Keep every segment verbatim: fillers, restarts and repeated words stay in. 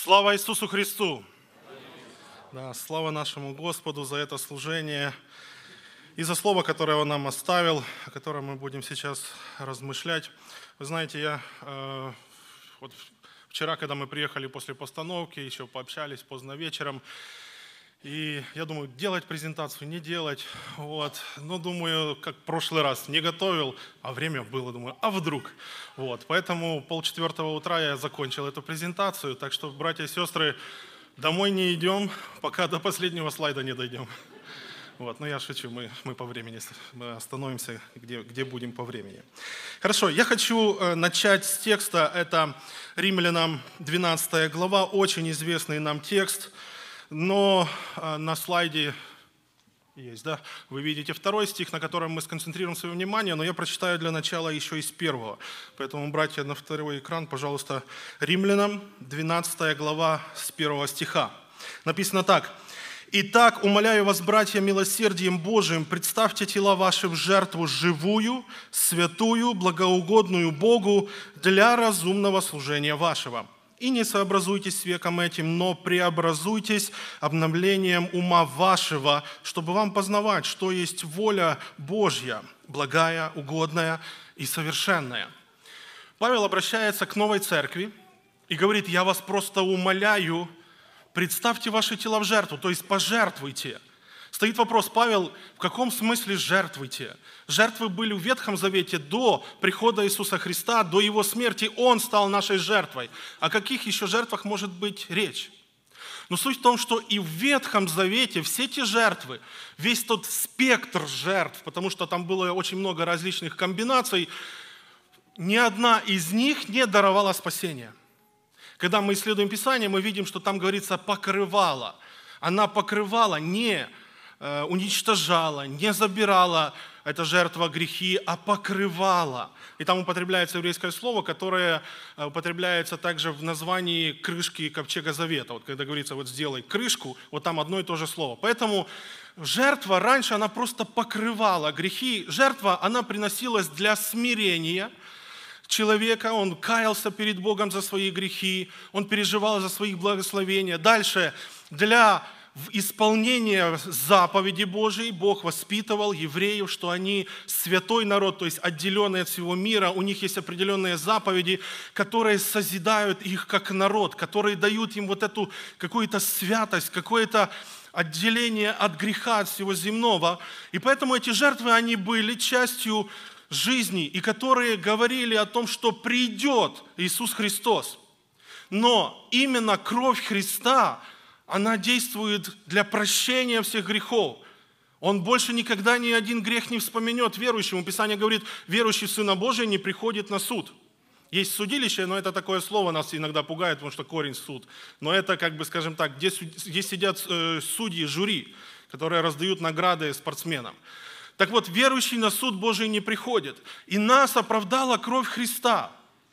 Слава Иисусу Христу! Да, слава нашему Господу за это служение и за слово, которое Он нам оставил, о котором мы будем сейчас размышлять. Вы знаете, я э, вот вчера, когда мы приехали после постановки, еще пообщались поздно вечером, и я думаю, делать презентацию, не делать, вот. Но думаю, как в прошлый раз, не готовил, а время было, думаю, а вдруг? Вот. Поэтому полчетвертого утра я закончил эту презентацию, так что, братья и сестры, домой не идем, пока до последнего слайда не дойдем. Вот. Но я шучу, мы, мы по времени, мы остановимся, где, где будем по времени. Хорошо, я хочу начать с текста, это Римлянам двенадцатая глава, очень известный нам текст. Но на слайде есть, да, вы видите второй стих, на котором мы сконцентрируем свое внимание, но я прочитаю для начала еще из первого. Поэтому, братья, на второй экран, пожалуйста, Римлянам, двенадцатая глава, с первого стиха. Написано так. «Итак, умоляю вас, братья, милосердием Божиим, представьте тела ваши в жертву живую, святую, благоугодную Богу для разумного служения вашего». И не сообразуйтесь с веком этим, но преобразуйтесь обновлением ума вашего, чтобы вам познавать, что есть воля Божья, благая, угодная и совершенная. Павел обращается к новой церкви и говорит: я вас просто умоляю, представьте ваши тела в жертву, то есть пожертвуйте. Стоит вопрос, Павел, в каком смысле жертвуйте? Жертвы были в Ветхом Завете до прихода Иисуса Христа, до Его смерти. Он стал нашей жертвой. О каких еще жертвах может быть речь? Но суть в том, что и в Ветхом Завете все эти жертвы, весь тот спектр жертв, потому что там было очень много различных комбинаций, ни одна из них не даровала спасения. Когда мы исследуем Писание, мы видим, что там говорится «покрывала». Она покрывала, не уничтожала, не забирала эта жертва грехи, а покрывала. И там употребляется еврейское слово, которое употребляется также в названии крышки ковчега завета. Вот когда говорится, вот сделай крышку, вот там одно и то же слово. Поэтому жертва раньше, она просто покрывала грехи. Жертва, она приносилась для смирения человека, он каялся перед Богом за свои грехи, он переживал за свои благословения. Дальше, для в исполнение заповеди Божией Бог воспитывал евреев, что они святой народ, то есть отделенный от всего мира. У них есть определенные заповеди, которые созидают их как народ, которые дают им вот эту какую-то святость, какое-то отделение от греха, от всего земного. И поэтому эти жертвы, они были частью жизни, и которые говорили о том, что придет Иисус Христос. Но именно кровь Христа, она действует для прощения всех грехов. Он больше никогда ни один грех не вспомнет верующему. Писание говорит, верующий в Сына Божия не приходит на суд. Есть судилище, но это такое слово нас иногда пугает, потому что корень суд. Но это, как бы, скажем так, где, где сидят э, судьи, жюри, которые раздают награды спортсменам. Так вот, верующий на суд Божий не приходит. И нас оправдала кровь Христа.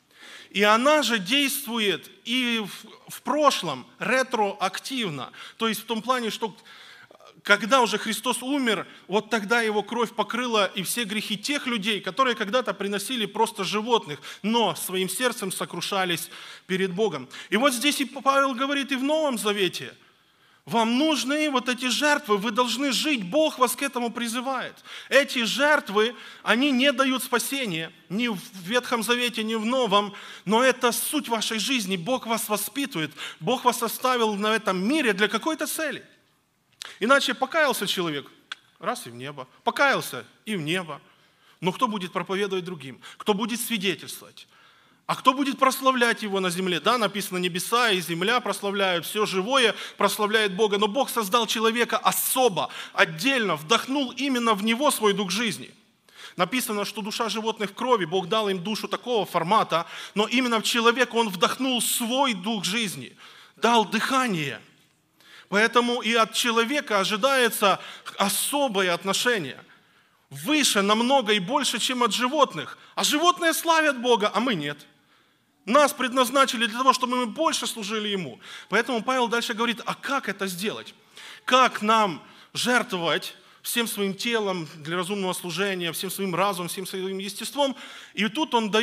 И она же действует и в, в прошлом ретроактивно. То есть в том плане, что когда уже Христос умер, вот тогда Его кровь покрыла и все грехи тех людей, которые когда-то приносили просто животных, но своим сердцем сокрушались перед Богом. И вот здесь и Павел говорит и в Новом Завете: вам нужны вот эти жертвы, вы должны жить, Бог вас к этому призывает. Эти жертвы, они не дают спасения, ни в Ветхом Завете, ни в Новом, но это суть вашей жизни, Бог вас воспитывает, Бог вас оставил на этом мире для какой-то цели. Иначе покаялся человек, раз и в небо, покаялся и в небо. Но кто будет проповедовать другим? Кто будет свидетельствовать? А кто будет прославлять Его на земле? Да, написано, небеса и земля прославляют, все живое прославляет Бога. Но Бог создал человека особо, отдельно, вдохнул именно в него свой дух жизни. Написано, что душа животных в крови, Бог дал им душу такого формата, но именно в человека Он вдохнул свой дух жизни, дал дыхание. Поэтому и от человека ожидается особое отношение. Выше намного и больше, чем от животных. А животные славят Бога, а мы нет. Нас предназначили для того, чтобы мы больше служили Ему. Поэтому Павел дальше говорит, а как это сделать? Как нам жертвовать всем своим телом для разумного служения, всем своим разумом, всем своим естеством? И тут он дает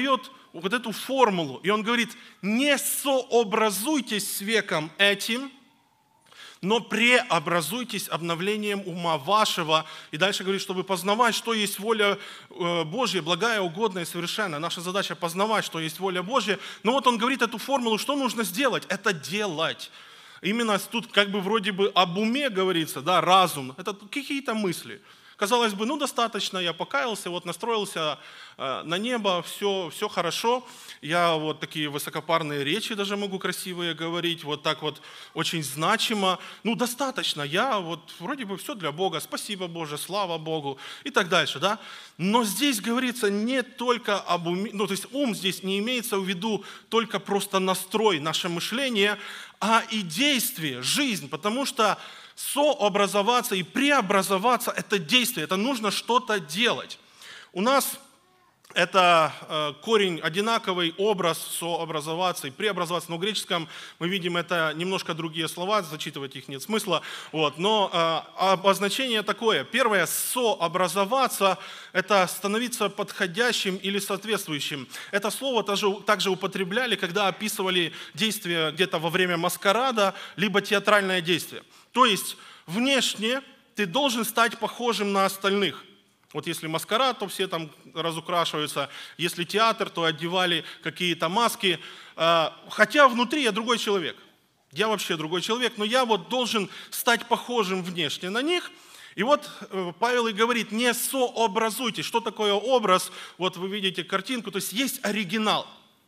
вот эту формулу, и он говорит, не сообразуйтесь с веком этим, но преобразуйтесь обновлением ума вашего. И дальше говорит, чтобы познавать, что есть воля Божья, благая, угодная и совершенная. Наша задача познавать, что есть воля Божья. Но вот он говорит эту формулу, что нужно сделать? Это делать. Именно тут как бы вроде бы об уме говорится, да, разум. Это какие-то мысли. Казалось бы, ну достаточно, я покаялся, вот настроился э, на небо, все, все хорошо. Я вот такие высокопарные речи даже могу красивые говорить, вот так вот очень значимо. Ну достаточно, я вот вроде бы все для Бога, спасибо Боже, слава Богу и так дальше, да. Но здесь говорится не только об уме, ну то есть ум здесь не имеется в виду только просто настрой, наше мышление, а и действие, жизнь, потому что сообразоваться и преобразоваться – это действие, это нужно что-то делать. У нас это э, корень одинаковый, образ сообразоваться и преобразоваться, но в греческом мы видим это немножко другие слова, зачитывать их нет смысла. Вот. Но э, обозначение такое. Первое – сообразоваться – это становиться подходящим или соответствующим. Это слово также, также употребляли, когда описывали действие где-то во время маскарада, либо театральное действие. То есть внешне ты должен стать похожим на остальных. Вот если маскарад, то все там разукрашиваются. Если театр, то одевали какие-то маски. Хотя внутри я другой человек. Я вообще другой человек, но я вот должен стать похожим внешне на них. И вот Павел и говорит, не сообразуйтесь. Что такое образ? Вот вы видите картинку, то есть есть оригинал.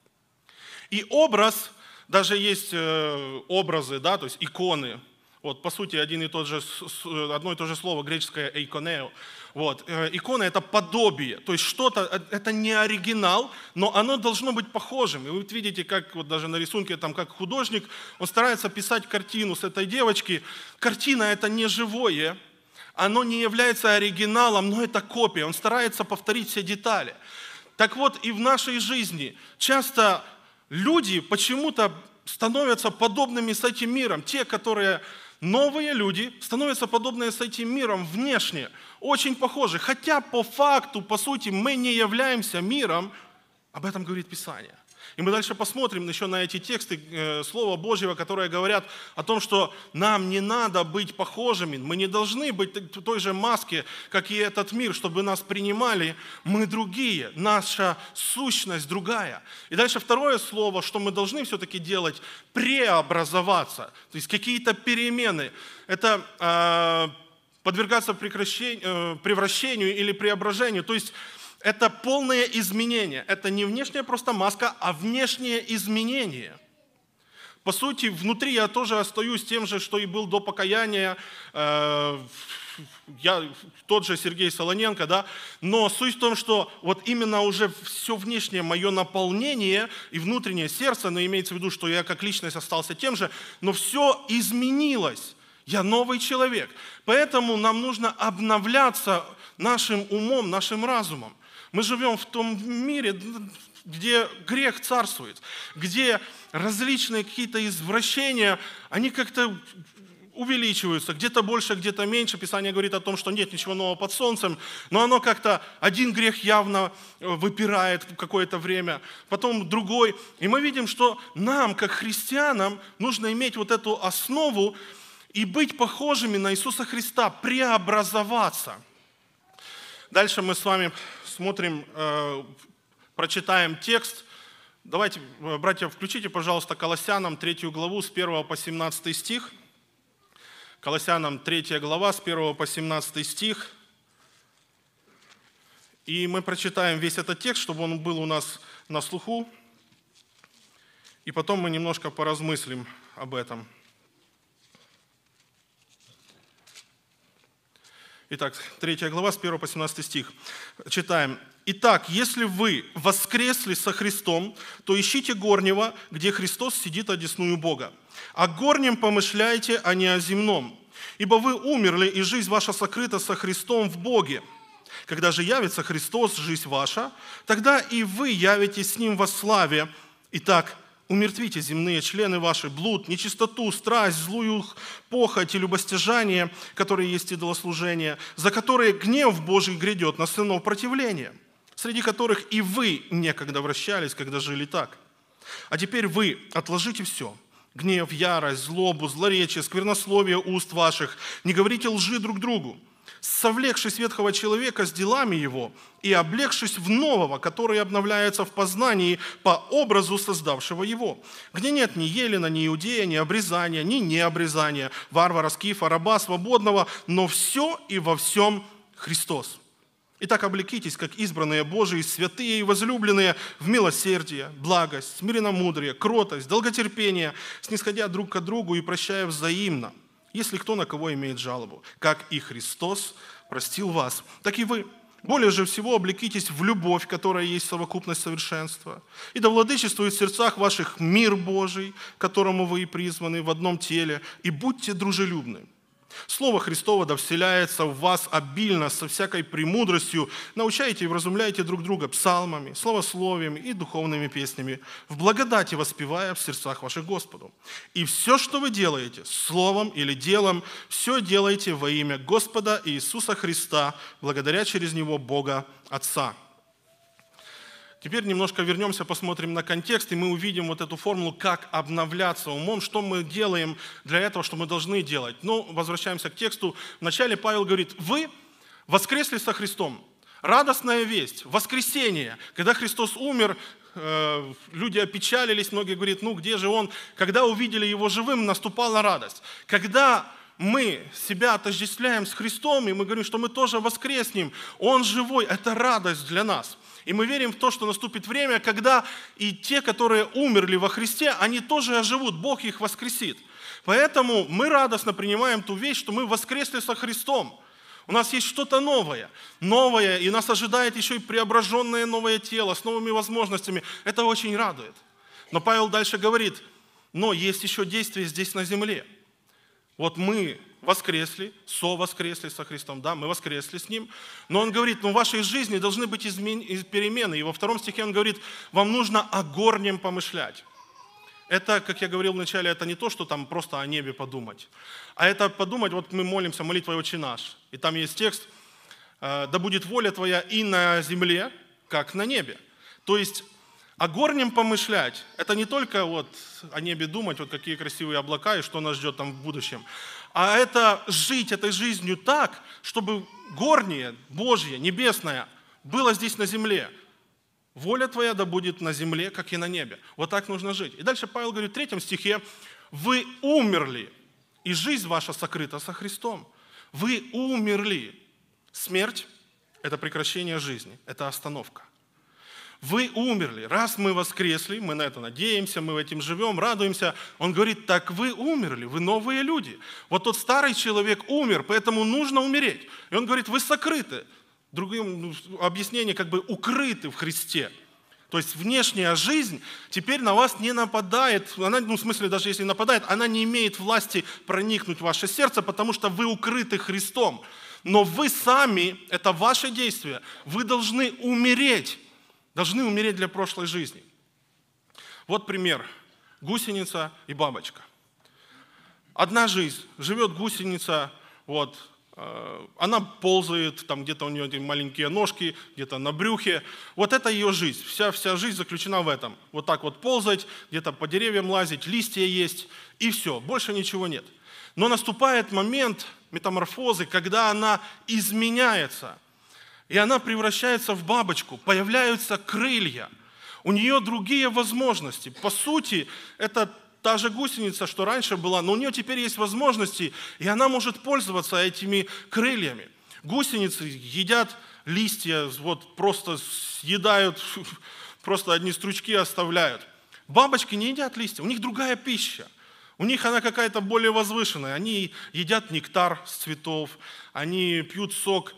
И образ, даже есть образы, да, то есть иконы. Вот, по сути, один и тот же, одно и то же слово греческое «эйконео». Вот. Икона – это подобие, то есть что-то, это не оригинал, но оно должно быть похожим. И вы видите, как вот даже на рисунке, там, как художник, он старается писать картину с этой девочки. Картина – это не живое, оно не является оригиналом, но это копия. Он старается повторить все детали. Так вот, и в нашей жизни часто люди почему-то становятся подобными с этим миром. Те, которые новые люди, становятся подобными с этим миром внешне, очень похожи. Хотя по факту, по сути, мы не являемся миром, об этом говорит Писание. И мы дальше посмотрим еще на эти тексты э, Слова Божьего, которые говорят о том, что нам не надо быть похожими, мы не должны быть в той же маске, как и этот мир, чтобы нас принимали. Мы другие, наша сущность другая. И дальше второе слово, что мы должны все-таки делать, преобразоваться, то есть какие-то перемены. Это э, подвергаться прекращению, э, превращению или преображению, то есть это полное изменение. Это не внешняя просто маска, а внешнее изменение. По сути, внутри я тоже остаюсь тем же, что и был до покаяния. Я тот же Сергей Солоненко, да. Но суть в том, что вот именно уже все внешнее мое наполнение и внутреннее сердце, но имеется в виду, что я как личность остался тем же, но все изменилось. Я новый человек. Поэтому нам нужно обновляться нашим умом, нашим разумом. Мы живем в том мире, где грех царствует, где различные какие-то извращения, они как-то увеличиваются, где-то больше, где-то меньше. Писание говорит о том, что нет ничего нового под солнцем, но оно как-то, один грех явно выпирает в какое-то время, потом другой. И мы видим, что нам, как христианам, нужно иметь вот эту основу и быть похожими на Иисуса Христа, преобразоваться. Дальше мы с вами смотрим, э, прочитаем текст. Давайте, братья, включите, пожалуйста, Колоссянам третью главу с первого по семнадцатый стих. Колоссянам третья глава с первого по семнадцатый стих. И мы прочитаем весь этот текст, чтобы он был у нас на слуху. И потом мы немножко поразмыслим об этом. Итак, третья глава, с первого по семнадцатый стих. Читаем. «Итак, если вы воскресли со Христом, то ищите горнего, где Христос сидит одесную Бога. О горнем помышляйте, а не о земном. Ибо вы умерли, и жизнь ваша сокрыта со Христом в Боге. Когда же явится Христос, жизнь ваша, тогда и вы явитесь с Ним во славе. Итак, умертвите земные члены ваши, блуд, нечистоту, страсть, злую похоть и любостяжание, которые есть идолослужение, за которые гнев Божий грядет на сынов противления. среди которых и вы некогда вращались, когда жили так. А теперь вы отложите все. Гнев, ярость, злобу, злоречие, сквернословие уст ваших. Не говорите лжи друг другу, совлекшись ветхого человека с делами его и облегшись в нового, который обновляется в познании по образу создавшего его, где нет ни елена, ни иудея, ни обрезания, ни необрезания, варвара, скифа, раба, свободного, но все и во всем Христос. Итак, облекитесь, как избранные Божии, святые и возлюбленные, в милосердие, благость, смиренномудрие, кротость, долготерпение, снисходя друг к другу и прощая взаимно, если кто на кого имеет жалобу. Как и Христос простил вас, так и вы. Более же всего облекитесь в любовь, которая есть совокупность совершенства. И да владычествует в сердцах ваших мир Божий, к которому вы и призваны в одном теле, и будьте дружелюбны. Слово Христово да вселяется в вас обильно, со всякой премудростью. Научайте и вразумляйте друг друга псалмами, словословиями и духовными песнями, в благодати воспевая в сердцах ваших Господу. И все, что вы делаете, словом или делом, все делайте во имя Господа Иисуса Христа, благодаря через Него Бога Отца. Теперь немножко вернемся, посмотрим на контекст, и мы увидим вот эту формулу, как обновляться умом, что мы делаем для этого, что мы должны делать. Но возвращаемся к тексту. Вначале Павел говорит, вы воскресли со Христом. Радостная весть, воскресение. Когда Христос умер, люди опечалились, многие говорят, ну где же Он? Когда увидели Его живым, наступала радость. Когда мы себя отождествляем с Христом, и мы говорим, что мы тоже воскреснем, Он живой, это радость для нас. И мы верим в то, что наступит время, когда и те, которые умерли во Христе, они тоже оживут, Бог их воскресит. Поэтому мы радостно принимаем ту вещь, что мы воскресли со Христом. У нас есть что-то новое, новое, и нас ожидает еще и преображенное новое тело с новыми возможностями. Это очень радует. Но Павел дальше говорит, но есть еще действие здесь на земле. Вот мы воскресли, совоскресли со Христом, да, мы воскресли с Ним, но он говорит, ну в вашей жизни должны быть измен... перемены, и во втором стихе он говорит, вам нужно о горнем помышлять. Это, как я говорил вначале, это не то, что там просто о небе подумать, а это подумать, вот мы молимся молитвой «Отче наш», и там есть текст, да будет воля Твоя и на земле, как на небе. То есть о горнем помышлять, это не только вот о небе думать, вот какие красивые облака и что нас ждет там в будущем, а это жить этой жизнью так, чтобы горнее, Божье, небесное, было здесь на земле. Воля Твоя да будет на земле, как и на небе. Вот так нужно жить. И дальше Павел говорит в третьем стихе, вы умерли, и жизнь ваша сокрыта со Христом. Вы умерли. Смерть – это прекращение жизни, это остановка. Вы умерли. Раз мы воскресли, мы на это надеемся, мы этим живем, радуемся. Он говорит, так вы умерли, вы новые люди. Вот тот старый человек умер, поэтому нужно умереть. И он говорит, вы сокрыты. Другим объяснение, как бы укрыты в Христе. То есть внешняя жизнь теперь на вас не нападает, она, ну, в смысле, даже если нападает, она не имеет власти проникнуть в ваше сердце, потому что вы укрыты Христом. Но вы сами, это ваше действие, вы должны умереть. Должны умереть для прошлой жизни. Вот пример. Гусеница и бабочка. Одна жизнь. Живет гусеница, вот, э, она ползает, там где-то у нее эти маленькие ножки, где-то на брюхе. Вот это ее жизнь. Вся, вся жизнь заключена в этом. Вот так вот ползать, где-то по деревьям лазить, листья есть, и все. Больше ничего нет. Но наступает момент метаморфозы, когда она изменяется. И она превращается в бабочку, появляются крылья. У нее другие возможности. По сути, это та же гусеница, что раньше была, но у нее теперь есть возможности, и она может пользоваться этими крыльями. Гусеницы едят листья, вот просто съедают, просто одни стручки оставляют. Бабочки не едят листья, у них другая пища. У них она какая-то более возвышенная. Они едят нектар с цветов, они пьют сок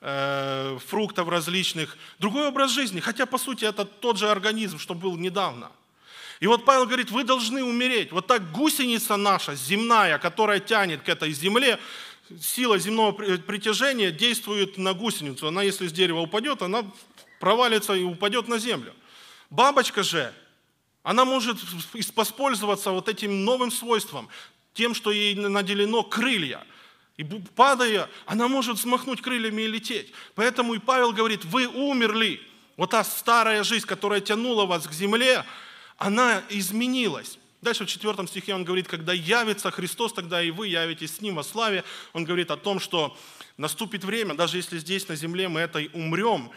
фруктов различных, другой образ жизни, хотя по сути это тот же организм, что был недавно. И вот Павел говорит, вы должны умереть. Вот так гусеница наша, земная, которая тянет к этой земле, сила земного притяжения действует на гусеницу. Она, если с дерева упадет, она провалится и упадет на землю. Бабочка же, она может воспользоваться вот этим новым свойством, тем, что ей наделено крылья. И падая, она может взмахнуть крыльями и лететь. Поэтому и Павел говорит, вы умерли. Вот та старая жизнь, которая тянула вас к земле, она изменилась. Дальше в четвертом стихе он говорит, когда явится Христос, тогда и вы явитесь с Ним во славе. Он говорит о том, что наступит время, даже если здесь на земле мы этой умрем,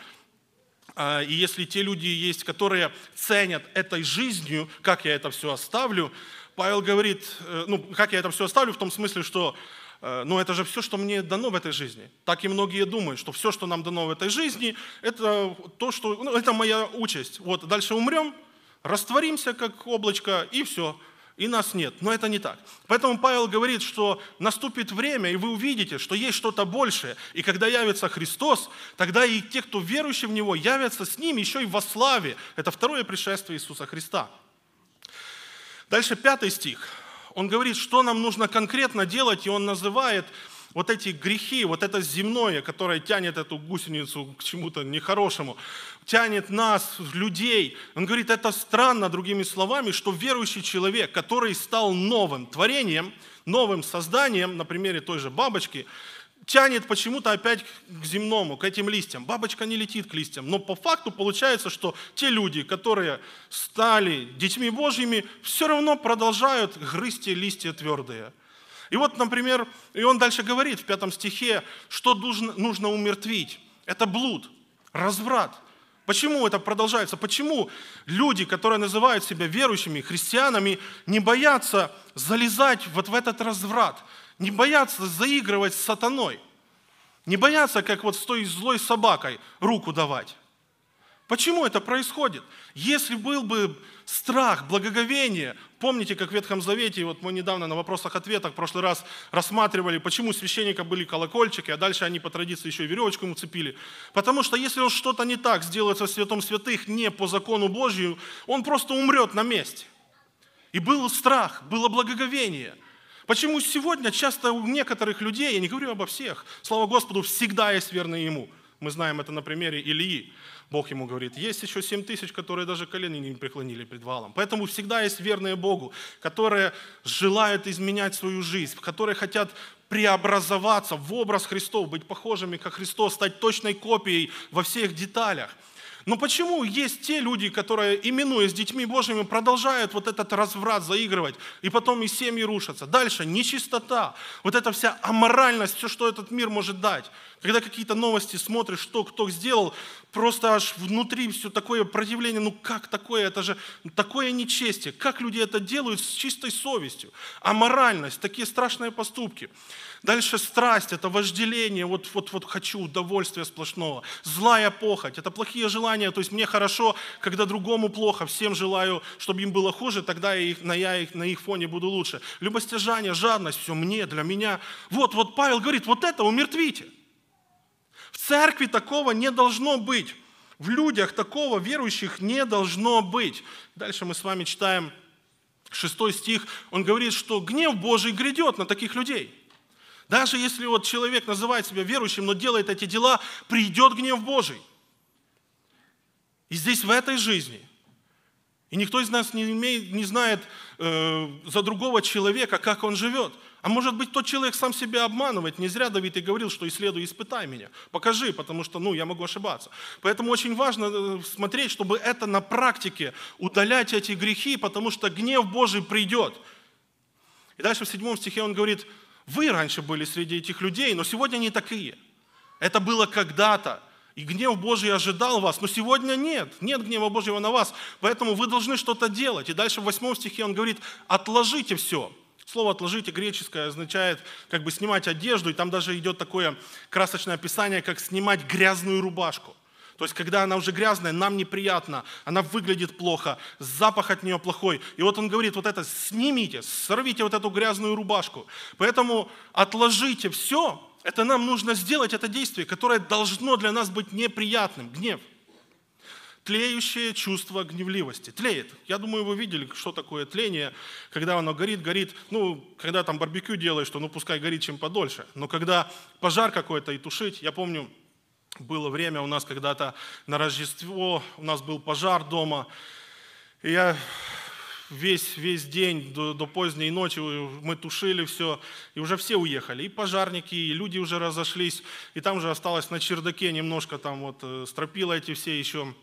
и если те люди есть, которые ценят этой жизнью, как я это все оставлю, Павел говорит, ну, как я это все оставлю, в том смысле, что ну, это же все, что мне дано в этой жизни. Так и многие думают, что все, что нам дано в этой жизни, это то, что, ну, это моя участь. Вот, дальше умрем, растворимся, как облачко, и все, и нас нет. Но это не так. Поэтому Павел говорит, что наступит время, и вы увидите, что есть что-то большее. И когда явится Христос, тогда и те, кто верующий в Него, явятся с Ним еще и во славе. Это второе пришествие Иисуса Христа. Дальше пятый стих. Он говорит, что нам нужно конкретно делать, и он называет вот эти грехи, вот это земное, которое тянет эту гусеницу к чему-то нехорошему, тянет нас, людей. Он говорит, это странно, другими словами, что верующий человек, который стал новым творением, новым созданием, на примере той же бабочки, тянет почему-то опять к земному, к этим листьям. Бабочка не летит к листьям, но по факту получается, что те люди, которые стали детьми Божьими, все равно продолжают грызть те листья твердые. И вот, например, и он дальше говорит в пятом стихе, что нужно, нужно умертвить. Это блуд, разврат. Почему это продолжается? Почему люди, которые называют себя верующими, христианами, не боятся залезать вот в этот разврат? Не боятся заигрывать с сатаной. Не боятся, как вот с той злой собакой, руку давать. Почему это происходит? Если был бы страх, благоговение, помните, как в Ветхом Завете, вот мы недавно на вопросах-ответах в прошлый раз рассматривали, почему у священника были колокольчики, а дальше они по традиции еще и веревочку ему цепили. Потому что если он что-то не так сделает во святом святых, не по закону Божию, он просто умрет на месте. И был страх, было благоговение. Почему сегодня часто у некоторых людей, я не говорю обо всех, слава Господу, всегда есть верные Ему. Мы знаем это на примере Илии. Бог ему говорит, есть еще семь тысяч, которые даже колени не преклонили пред валом. Поэтому всегда есть верные Богу, которые желают изменять свою жизнь, которые хотят преобразоваться в образ Христов, быть похожими как Христос, стать точной копией во всех деталях. Но почему есть те люди, которые, именуясь детьми Божьими, продолжают вот этот разврат заигрывать, и потом и семьи рушатся? Дальше нечистота, вот эта вся аморальность, все, что этот мир может дать. Когда какие-то новости смотришь, что кто сделал, просто аж внутри все такое противление. Ну как такое? Это же такое нечестие. Как люди это делают с чистой совестью? Аморальность, такие страшные поступки. Дальше страсть, это вожделение, вот, вот, вот хочу удовольствия сплошного. Злая похоть, это плохие желания, то есть мне хорошо, когда другому плохо, всем желаю, чтобы им было хуже, тогда я, их, на, я их, на их фоне буду лучше. Любостяжание, жадность, все мне, для меня. Вот, вот Павел говорит, вот это умертвите. В церкви такого не должно быть. В людях такого верующих не должно быть. Дальше мы с вами читаем шестой стих. Он говорит, что гнев Божий грядет на таких людей. Даже если вот человек называет себя верующим, но делает эти дела, придет гнев Божий. И здесь в этой жизни. И никто из нас не, имеет, не знает э, за другого человека, как он живет. А может быть, тот человек сам себя обманывает. Не зря Давид и говорил, что исследуй, испытай меня. Покажи, потому что ну, я могу ошибаться. Поэтому очень важно смотреть, чтобы это на практике удалять эти грехи, потому что гнев Божий придет. И дальше в седьмом стихе он говорит, вы раньше были среди этих людей, но сегодня не такие. Это было когда-то. И гнев Божий ожидал вас, но сегодня нет. Нет гнева Божьего на вас. Поэтому вы должны что-то делать. И дальше в восьмом стихе он говорит, отложите все. Слово «отложите» греческое означает как бы снимать одежду. И там даже идет такое красочное описание, как снимать грязную рубашку. То есть, когда она уже грязная, нам неприятно, она выглядит плохо, запах от нее плохой. И вот он говорит, вот это снимите, сорвите вот эту грязную рубашку. Поэтому отложите все, это нам нужно сделать, это действие, которое должно для нас быть неприятным, гнев. Тлеющее чувство гневливости. Тлеет. Я думаю, вы видели, что такое тление, когда оно горит, горит. Ну, когда там барбекю делаешь, то ну пускай горит чем подольше. Но когда пожар какой-то и тушить, я помню, было время у нас когда-то на Рождество, у нас был пожар дома, и я весь, весь день до, до поздней ночи мы тушили все, и уже все уехали, и пожарники, и люди уже разошлись, и там же осталось на чердаке немножко там вот стропила эти все еще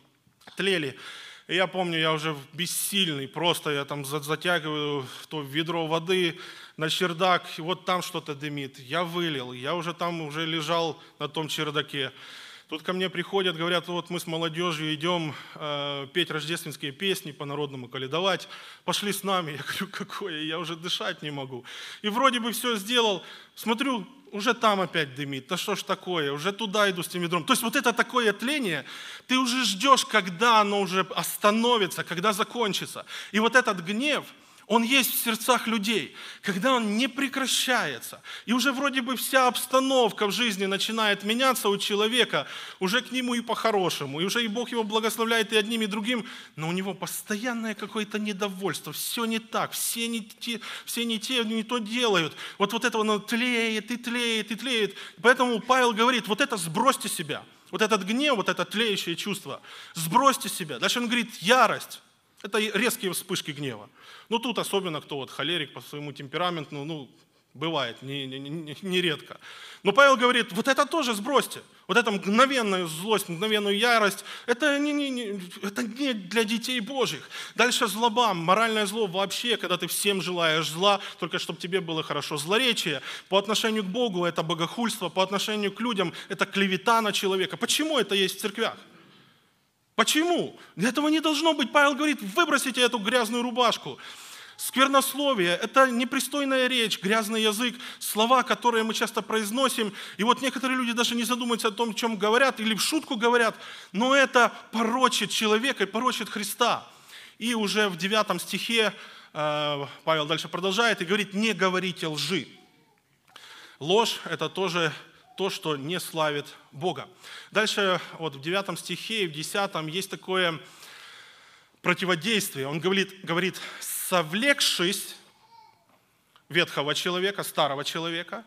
тлели. И я помню, я уже бессильный, просто я там затягиваю то ведро воды на чердак, и вот там что-то дымит. Я вылил, я уже там уже лежал на том чердаке. Тут ко мне приходят, говорят, вот мы с молодежью идем э, петь рождественские песни, по-народному каледовать. Пошли с нами. Я говорю, какое? Я уже дышать не могу. И вроде бы все сделал. Смотрю, уже там опять дымит. Да что ж такое? Уже туда иду с тем ведром. То есть вот это такое тление, ты уже ждешь, когда оно уже остановится, когда закончится. И вот этот гнев, он есть в сердцах людей, когда он не прекращается. И уже вроде бы вся обстановка в жизни начинает меняться у человека, уже к нему и по-хорошему, и уже и Бог его благословляет и одним, и другим, но у него постоянное какое-то недовольство, все не так, все не те, все не, те, не то делают. Вот, вот это оно тлеет и тлеет и тлеет. Поэтому Павел говорит, вот это сбросьте себя, вот этот гнев, вот это тлеющее чувство, сбросьте себя. Дальше он говорит, ярость. Это резкие вспышки гнева. Ну, тут особенно, кто вот холерик по своему темпераменту, ну, ну бывает, не, не, не, не редко. Но Павел говорит, вот это тоже сбросьте. Вот эту мгновенную злость, мгновенную ярость, это не, не, не, это не для детей Божьих. Дальше злоба, моральное зло вообще, когда ты всем желаешь зла, только чтобы тебе было хорошо. Злоречие по отношению к Богу это богохульство, по отношению к людям это клевета на человека. Почему это есть в церквях? Почему? Этого не должно быть. Павел говорит, выбросите эту грязную рубашку. Сквернословие – это непристойная речь, грязный язык, слова, которые мы часто произносим. И вот некоторые люди даже не задумываются о том, о чем говорят, или в шутку говорят, но это порочит человека и порочит Христа. И уже в девятом стихе э, Павел дальше продолжает и говорит, не говорите лжи. Ложь – это тоже то, что не славит Бога. Дальше вот в девятом стихе и в десятом есть такое противодействие. Он говорит, говорит совлекшись ветхого человека, старого человека,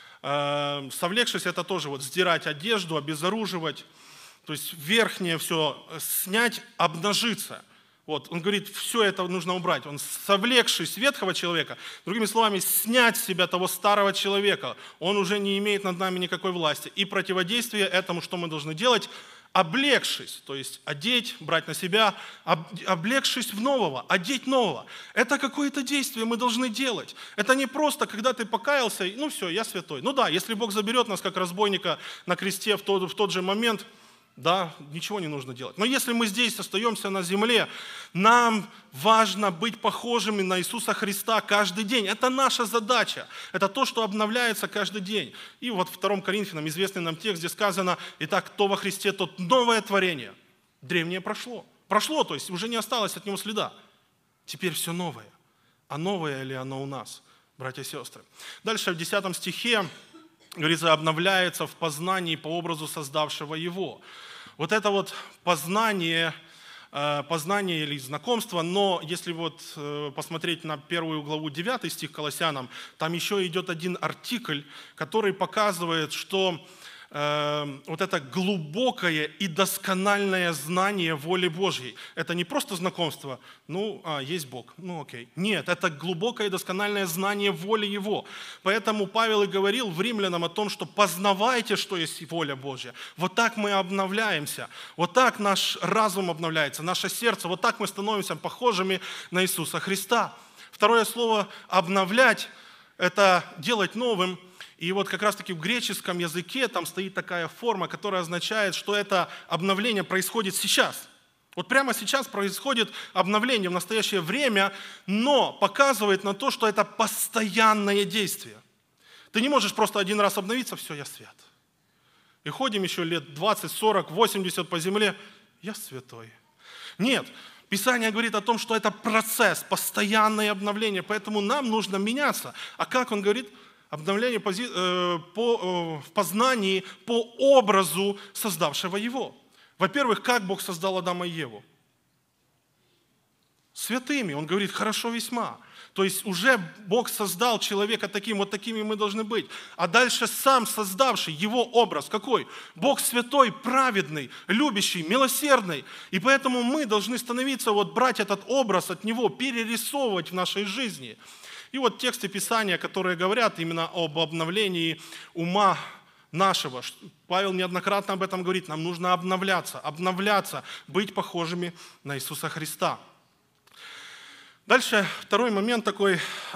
э, совлекшись это тоже вот сдирать одежду, обезоруживать, то есть верхнее все снять, обнажиться. Вот, он говорит, все это нужно убрать. Он, совлекшись ветхого человека, другими словами, снять с себя того старого человека, он уже не имеет над нами никакой власти. И противодействие этому, что мы должны делать, облегшись, то есть одеть, брать на себя, облегшись в нового, одеть нового. Это какое-то действие мы должны делать. Это не просто, когда ты покаялся, ну все, я святой. Ну да, если Бог заберет нас, как разбойника на кресте в тот, в тот же момент, да, ничего не нужно делать. Но если мы здесь остаемся на земле, нам важно быть похожими на Иисуса Христа каждый день. Это наша задача. Это то, что обновляется каждый день. И вот в втором Коринфянам известный нам текст, где сказано, итак, кто во Христе, тот новое творение. Древнее прошло. Прошло, то есть уже не осталось от него следа. Теперь все новое. А новое ли оно у нас, братья и сестры? Дальше в десятом стихе говорится, обновляется в познании по образу создавшего его. Вот это вот познание, познание или знакомство, но если вот посмотреть на первую главу девятый стих Колоссянам, там еще идет один артикль, который показывает, что вот это глубокое и доскональное знание воли Божьей. Это не просто знакомство, ну, а, есть Бог, ну окей. Нет, это глубокое и доскональное знание воли Его. Поэтому Павел и говорил в Римлянам о том, что познавайте, что есть воля Божья. Вот так мы обновляемся, вот так наш разум обновляется, наше сердце, вот так мы становимся похожими на Иисуса Христа. Второе слово «обновлять» – это делать новым. И вот как раз-таки в греческом языке там стоит такая форма, которая означает, что это обновление происходит сейчас. Вот прямо сейчас происходит обновление в настоящее время, но показывает на то, что это постоянное действие. Ты не можешь просто один раз обновиться, все, я свят. И ходим еще лет двадцать, сорок, восемьдесят по земле, я святой. Нет. Писание говорит о том, что это процесс, постоянное обновление, поэтому нам нужно меняться. А как он говорит? Обновление пози... э, по, э, в познании по образу создавшего его. Во-первых, как Бог создал Адама и Еву? Святыми. Он говорит, хорошо весьма. То есть уже Бог создал человека таким, вот такими мы должны быть. А дальше сам создавший его образ какой? Бог святой, праведный, любящий, милосердный. И поэтому мы должны становиться, вот брать этот образ от него, перерисовывать в нашей жизни. И вот тексты Писания, которые говорят именно об обновлении ума нашего. Павел неоднократно об этом говорит. Нам нужно обновляться, обновляться, быть похожими на Иисуса Христа. Дальше второй момент такой.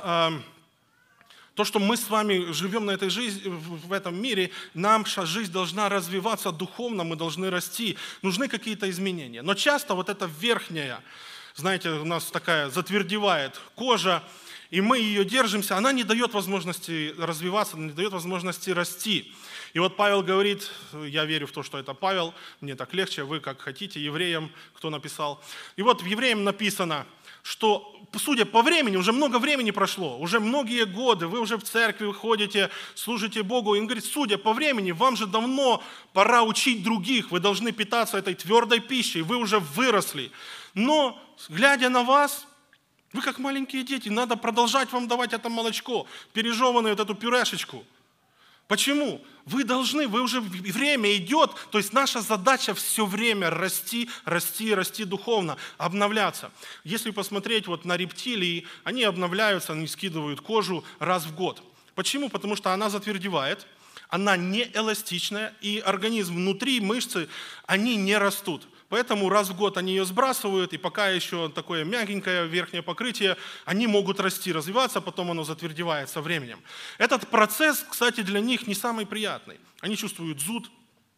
То, что мы с вами живем на этой жизни, в этом мире, наша жизнь должна развиваться духовно, мы должны расти. Нужны какие-то изменения. Но часто вот эта верхняя, знаете, у нас такая затвердевает кожа, и мы ее держимся, она не дает возможности развиваться, не дает возможности расти. И вот Павел говорит, я верю в то, что это Павел, мне так легче, вы как хотите, евреям, кто написал. И вот в Евреям написано, что, судя по времени, уже много времени прошло, уже многие годы, вы уже в церкви ходите, служите Богу, и он говорит, судя по времени, вам же давно пора учить других, вы должны питаться этой твердой пищей, вы уже выросли. Но, глядя на вас, вы как маленькие дети, надо продолжать вам давать это молочко, пережеванную вот эту пюрешечку. Почему? Вы должны, вы уже время идет, то есть наша задача все время расти, расти, расти духовно, обновляться. Если посмотреть вот на рептилии, они обновляются, они скидывают кожу раз в год. Почему? Потому что она затвердевает, она не эластичная, и организм внутри, мышцы, они не растут. Поэтому раз в год они ее сбрасывают, и пока еще такое мягенькое верхнее покрытие, они могут расти, развиваться, потом оно затвердевает со временем. Этот процесс, кстати, для них не самый приятный. Они чувствуют зуд,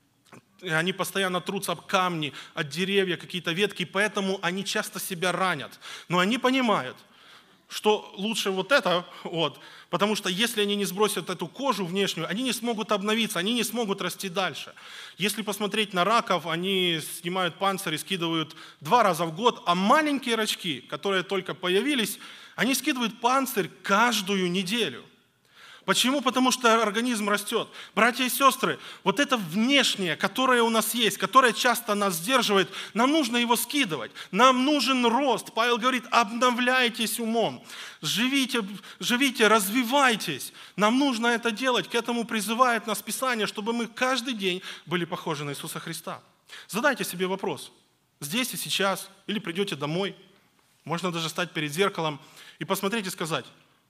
они постоянно трутся об камни, от деревья, какие-то ветки, поэтому они часто себя ранят. Но они понимают, что лучше вот это, вот, потому что если они не сбросят эту кожу внешнюю, они не смогут обновиться, они не смогут расти дальше. Если посмотреть на раков, они снимают панцирь и скидывают два раза в год, а маленькие рачки, которые только появились, они скидывают панцирь каждую неделю. Почему? Потому что организм растет. Братья и сестры, вот это внешнее, которое у нас есть, которое часто нас сдерживает, нам нужно его скидывать. Нам нужен рост. Павел говорит, обновляйтесь умом, живите, живите, развивайтесь. Нам нужно это делать. К этому призывает нас Писание, чтобы мы каждый день были похожи на Иисуса Христа. Задайте себе вопрос. Здесь и сейчас, или придете домой, можно даже стать перед зеркалом и посмотреть и сказать,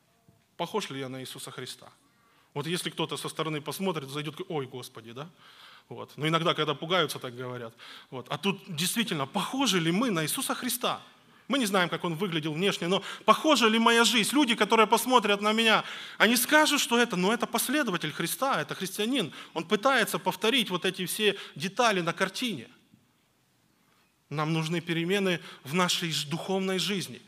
похож ли я на Иисуса Христа? Вот если кто-то со стороны посмотрит, зайдет, ой, Господи, да? Вот. Но иногда, когда пугаются, так говорят. Вот. А тут действительно, похожи ли мы на Иисуса Христа? Мы не знаем, как Он выглядел внешне, но похожа ли моя жизнь? Люди, которые посмотрят на меня, они скажут, что это, ну это последователь Христа, это христианин. Он пытается повторить вот эти все детали на картине. Нам нужны перемены в нашей духовной жизни.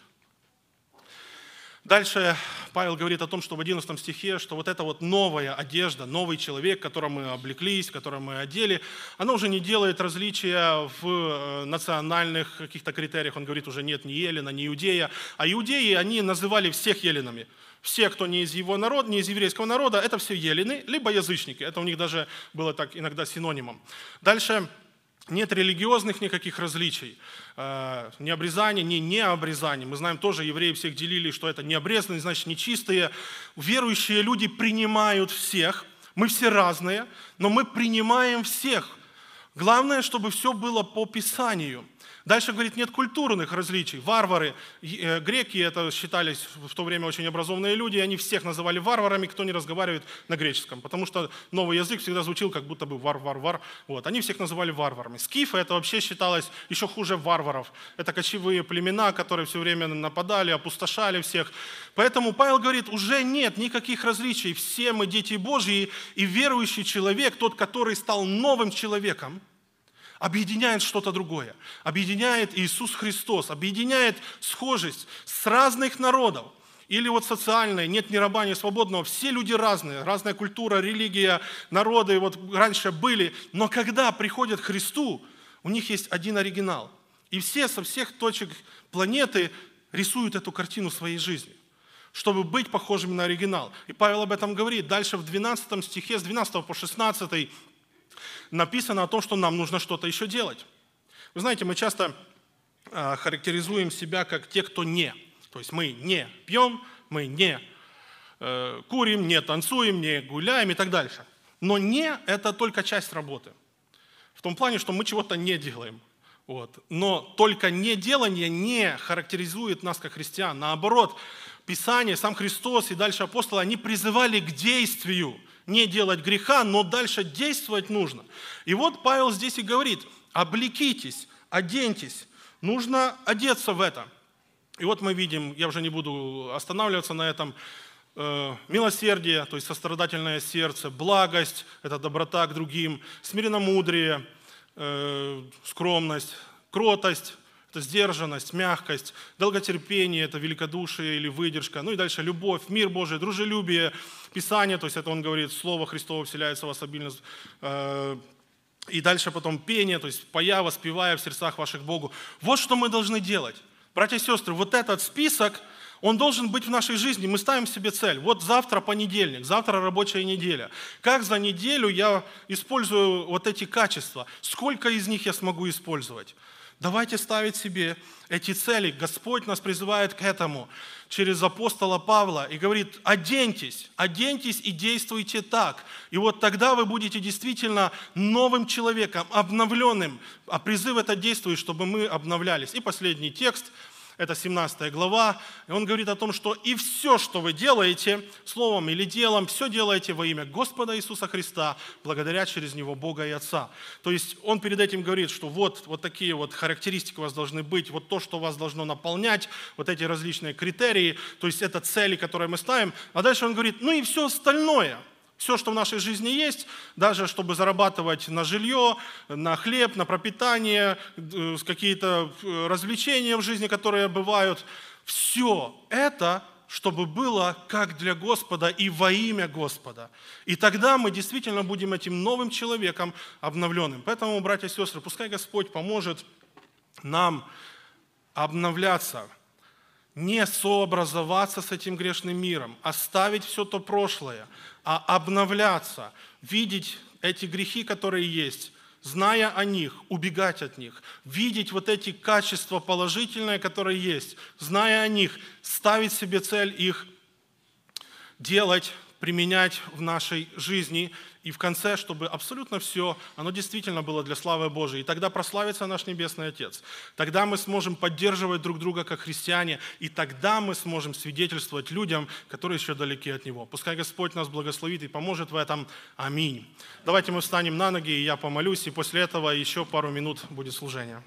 Дальше Павел говорит о том, что в одиннадцатом стихе, что вот эта вот новая одежда, новый человек, в котором мы облеклись, в котором мы одели, она уже не делает различия в национальных каких-то критериях. Он говорит, уже нет ни Елена, ни Иудея. А иудеи, они называли всех еленами. Все, кто не из его народа, не из еврейского народа, это все елены, либо язычники. Это у них даже было так иногда синонимом. Дальше нет религиозных никаких различий. Ни обрезания, ни необрезания. Мы знаем, тоже евреи всех делили, что это необрезанные, значит нечистые. Верующие люди принимают всех. Мы все разные, но мы принимаем всех. Главное, чтобы все было по Писанию. Дальше, говорит, нет культурных различий. Варвары, греки, это считались в то время очень образованные люди, и они всех называли варварами, кто не разговаривает на греческом, потому что новый язык всегда звучил как будто бы вар-вар-вар. Вот. Они всех называли варварами. Скифы, это вообще считалось еще хуже варваров. Это кочевые племена, которые все время нападали, опустошали всех. Поэтому Павел говорит, уже нет никаких различий. Все мы дети Божьи, и верующий человек, тот, который стал новым человеком, объединяет что-то другое. Объединяет Иисус Христос, объединяет схожесть с разных народов. Или вот социальное, нет ни раба, ни свободного. Все люди разные, разная культура, религия, народы вот раньше были. Но когда приходят к Христу, у них есть один оригинал. И все со всех точек планеты рисуют эту картину своей жизни, чтобы быть похожими на оригинал. И Павел об этом говорит. Дальше в двенадцатом стихе, с двенадцатого по шестнадцатый, написано о том, что нам нужно что-то еще делать. Вы знаете, мы часто э, характеризуем себя как те, кто не. То есть мы не пьем, мы не э, курим, не танцуем, не гуляем и так дальше. Но не – это только часть работы. В том плане, что мы чего-то не делаем. Вот. Но только неделание не характеризует нас как христиан. Наоборот, Писание, сам Христос и дальше апостолы, они призывали к действию. не делать греха, но дальше действовать нужно. И вот Павел здесь и говорит: облекитесь, оденьтесь, нужно одеться в это. И вот мы видим, я уже не буду останавливаться на этом, э, милосердие, то есть сострадательное сердце, благость, это доброта к другим, смиренномудрие, э, скромность, кротость, это сдержанность, мягкость, долготерпение, это великодушие или выдержка, ну и дальше любовь, мир Божий, дружелюбие, Писание, то есть это он говорит, Слово Христово вселяется в вас обильно, э, и дальше потом пение, то есть поя, воспевая в сердцах ваших Богу. Вот что мы должны делать. Братья и сестры, вот этот список, он должен быть в нашей жизни. Мы ставим себе цель. Вот завтра понедельник, завтра рабочая неделя. Как за неделю я использую вот эти качества? Сколько из них я смогу использовать? Давайте ставить себе эти цели. Господь нас призывает к этому через апостола Павла и говорит: оденьтесь, оденьтесь и действуйте так. И вот тогда вы будете действительно новым человеком, обновленным. А призыв это действует, чтобы мы обновлялись. И последний текст. Это семнадцатая глава, и он говорит о том, что и все, что вы делаете, словом или делом, все делаете во имя Господа Иисуса Христа, благодаря через Него Бога и Отца. То есть он перед этим говорит, что вот, вот такие вот характеристики у вас должны быть, вот то, что вас должно наполнять, вот эти различные критерии, то есть это цели, которые мы ставим. А дальше он говорит: ну и все остальное. Все, что в нашей жизни есть, даже чтобы зарабатывать на жилье, на хлеб, на пропитание, какие-то развлечения в жизни, которые бывают, все это, чтобы было как для Господа и во имя Господа. И тогда мы действительно будем этим новым человеком обновленным. Поэтому, братья и сестры, пускай Господь поможет нам обновляться, не сообразоваться с этим грешным миром, оставить все то прошлое, а обновляться, видеть эти грехи, которые есть, зная о них, убегать от них, видеть вот эти качества положительные, которые есть, зная о них, ставить себе цель их делать, применять в нашей жизни. И в конце, чтобы абсолютно все, оно действительно было для славы Божией. И тогда прославится наш Небесный Отец. Тогда мы сможем поддерживать друг друга как христиане. И тогда мы сможем свидетельствовать людям, которые еще далеки от Него. Пускай Господь нас благословит и поможет в этом. Аминь. Давайте мы встанем на ноги, и я помолюсь. И после этого еще пару минут будет служение.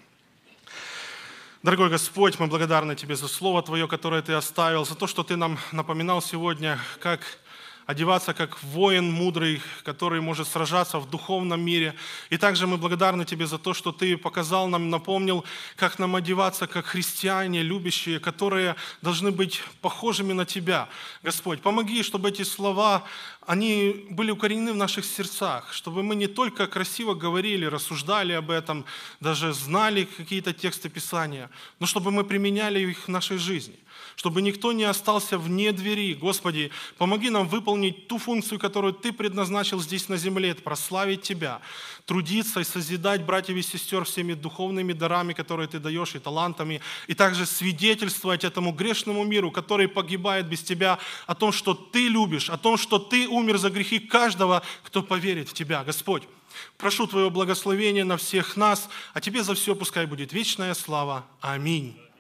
Дорогой Господь, мы благодарны Тебе за Слово Твое, которое Ты оставил, за то, что Ты нам напоминал сегодня, как одеваться как воин мудрый, который может сражаться в духовном мире. И также мы благодарны Тебе за то, что Ты показал нам, напомнил, как нам одеваться как христиане, любящие, которые должны быть похожими на Тебя. Господь, помоги, чтобы эти слова, они были укоренены в наших сердцах, чтобы мы не только красиво говорили, рассуждали об этом, даже знали какие-то тексты Писания, но чтобы мы применяли их в нашей жизни. Чтобы никто не остался вне двери. Господи, помоги нам выполнить ту функцию, которую Ты предназначил здесь на земле, это прославить Тебя, трудиться и созидать братьев и сестер всеми духовными дарами, которые Ты даешь, и талантами, и также свидетельствовать этому грешному миру, который погибает без Тебя, о том, что Ты любишь, о том, что Ты умер за грехи каждого, кто поверит в Тебя. Господь, прошу Твоего благословения на всех нас, а Тебе за все пускай будет вечная слава. Аминь.